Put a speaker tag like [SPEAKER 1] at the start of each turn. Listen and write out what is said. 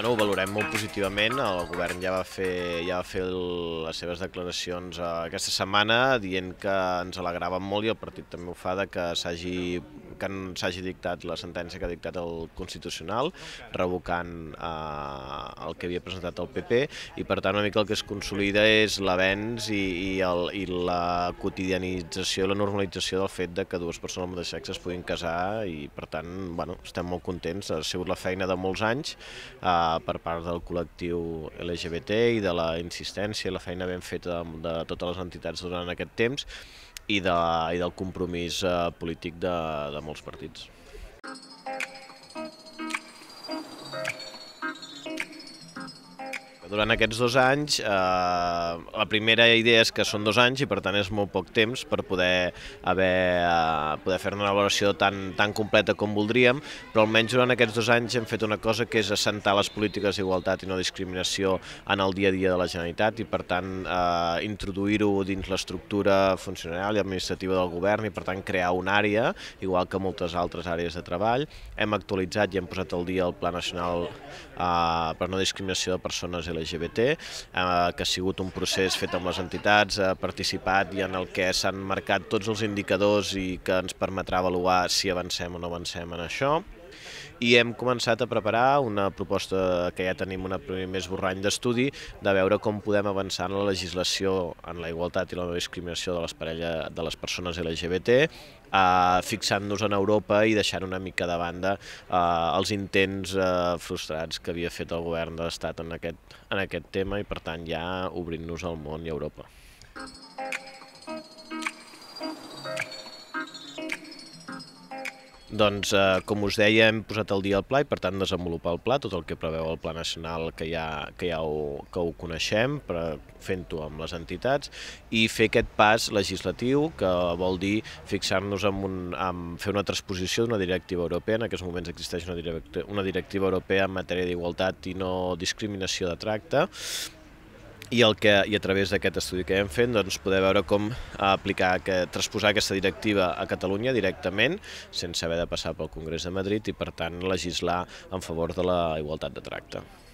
[SPEAKER 1] Ho valorem molt positivament. El govern ja va fer les seves declaracions aquesta setmana dient que ens alegraven molt, i el partit també ho fa, de que s'hagi dictat la sentència que ha dictat el Constitucional, revocant el que havia presentat el PP, i per tant una mica el que es consolida és l'avenç i la quotidianització, la normalització del fet de que dues persones del mateix sexe es puguin casar, i per tant estem molt contents. Ha sigut la feina de molts anys per part del col·lectiu LGBT i de la insistència i la feina ben feta de totes les entitats durant aquest temps i del compromís polític de molts partits. Durant aquests 2 anys, la primera idea és que són 2 anys i per tant és molt poc temps per poder fer una valoració tan completa com voldríem, però almenys durant aquests 2 anys hem fet una cosa, que és assentar les polítiques d'igualtat i no discriminació en el dia a dia de la Generalitat, i per tant introduir-ho dins l'estructura funcional i administrativa del govern, i per tant crear una àrea, igual que moltes altres àrees de treball. Hem actualitzat i hem posat al dia el Pla Nacional per no discriminació de persones LGBT, que ha sigut un procés fet amb les entitats, participat, i en el que s'han marcat tots els indicadors i que ens permetrà avaluar si avancem o no avancem en això. I hem començat a preparar una proposta que ja tenim un primer esborrany d'estudi, de veure com podem avançar en la legislació en la igualtat i la no discriminació de les persones LGBT, fixant-nos en Europa i deixant una mica de banda els intents frustrats que havia fet el govern de l'Estat en aquest tema, i per tant ja obrint-nos al món i a Europa. Doncs, com us deia, hem posat al dia el pla i per tant desenvolupar el pla, tot el que preveu el Pla Nacional, que ho coneixem, fent-ho amb les entitats, i fer aquest pas legislatiu, que vol dir fixar-nos en fer una transposició d'una directiva europea. En aquests moments existeix una directiva europea en matèria d'igualtat i no discriminació de tracte, i a través d'aquest estudi que hem fet poder veure com transposar aquesta directiva a Catalunya directament, sense haver de passar pel Congrés de Madrid, i per tant legislar en favor de la igualtat de tracte.